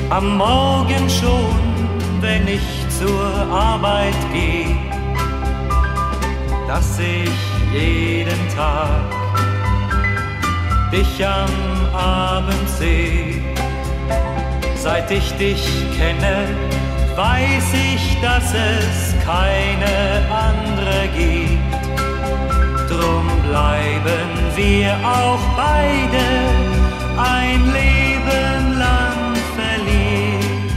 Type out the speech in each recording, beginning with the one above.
Am Morgen schon, wenn ich zur Arbeit gehe, dass ich jeden Tag dich am Abend seh. Seit ich dich kenne, weiß ich, dass es keine andere gibt. Drum bleiben wir auch beide ein Leben lang verliebt.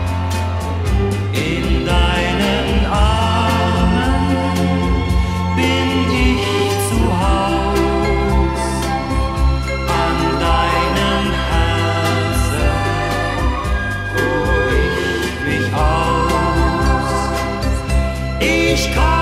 In deinen Armen bin ich zu Haus, an deinem Herzen ruh ich mich aus. Ich kann